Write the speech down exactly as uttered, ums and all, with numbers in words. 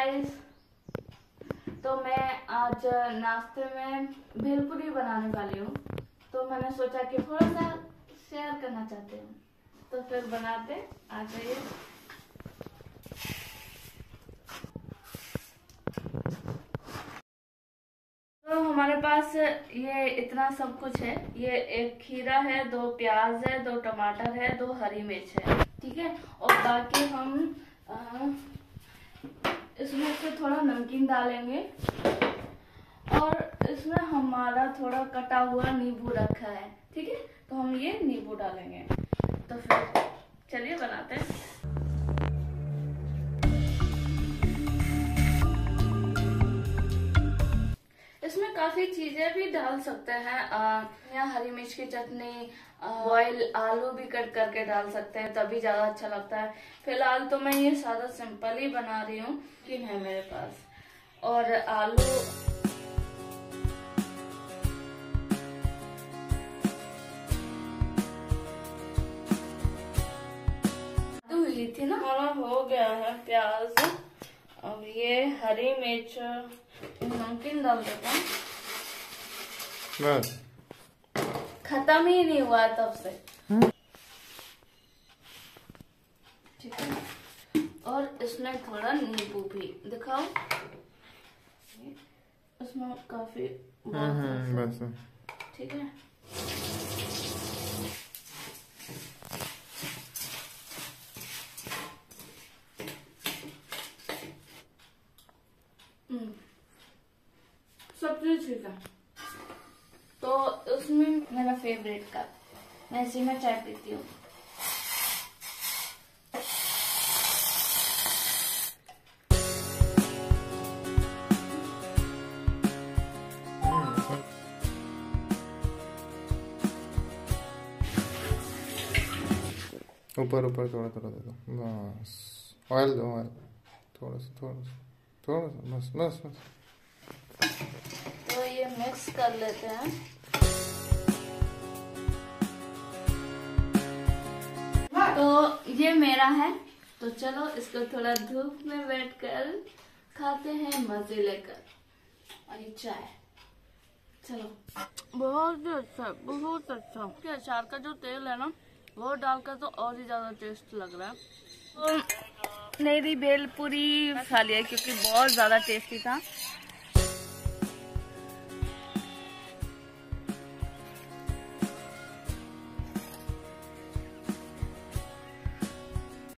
Guys, तो मैं आज नाश्ते में भेलपुरी बनाने वाली हूँ। तो मैंने सोचा कि थोड़ा सा शेयर करना चाहते हूँ, तो फिर बनाते आ जाइए। तो हमारे पास ये इतना सब कुछ है। ये एक खीरा है, दो प्याज है, दो टमाटर है, दो हरी मिर्च है, ठीक है। और बाकी हम आ, इसमें से थोड़ा नमकीन डालेंगे और इसमें हमारा थोड़ा कटा हुआ नींबू रखा है, ठीक है। तो हम ये नींबू डालेंगे। तो फिर चलिए बनाते हैं। इसमें काफी चीजें भी डाल सकते हैं, या हरी मिर्च की चटनी, बॉयल आलू भी कट करके डाल सकते हैं, तभी ज्यादा अच्छा लगता है। फिलहाल तो मैं ये सादा सिंपल ही बना रही हूँ, कि है मेरे पास। और आलू हुई थी ना, हमारा हो गया है प्याज। अब ये हरी मिर्च नमकीन डाल देता हूँ। बस खत्म ही नहीं हुआ तब से, ठीक है। और इसमें थोड़ा नींबू भी दिखाओ, इसमें काफी बस, ठीक है। सब चीज ठीक है। तो उसमें मेरा फेवरेट कप, मैं इसी में चाय पीती हूँ। ऊपर ऊपर थोड़ा थोड़ा दे दो, बस। ऑयल दो, ऑयल थोड़ा सा थोड़ा सा थोड़ा सा, बस बस बस। तो ये मिक्स कर लेते हैं। तो ये मेरा है, तो चलो इसको थोड़ा धूप में बैठ कर खाते हैं, मजे लेकर। और ये चाय, चलो। बहुत ही अच्छा, बहुत अच्छा। के अचार का जो तेल है ना, वो डालकर तो और ही ज्यादा टेस्ट लग रहा है। तो मेरी भेलपुरी खा लिया क्योंकि बहुत ज्यादा टेस्टी था।